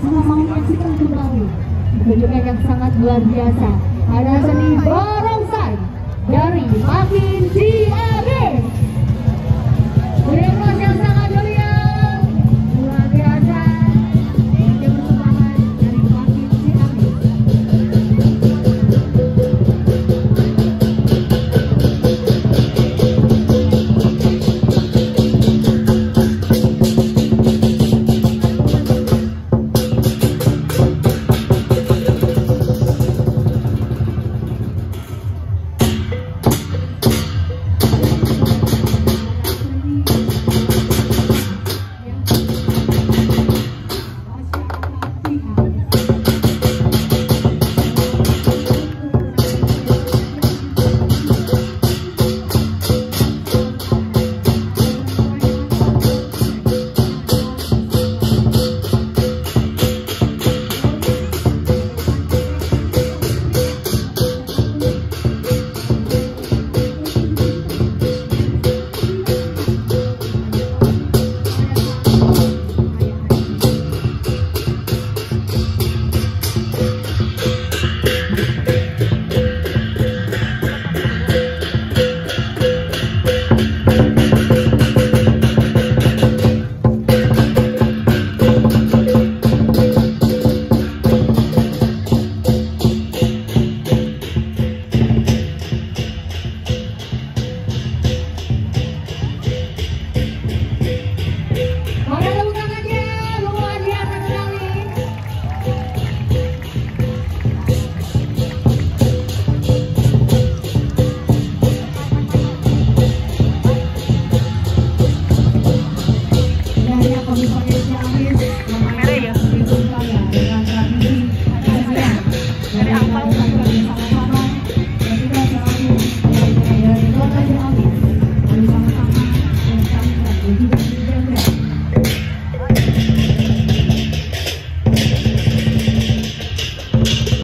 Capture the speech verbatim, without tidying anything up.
sama-sama mau menyaksikan kembali pertunjukan yang sangat luar biasa. Ada seni barongsai dari Makin Ciamis. Berikan yang sangat mulia, luar biasa. Ini persembahan dari Makin Ciamis. Dari angpau.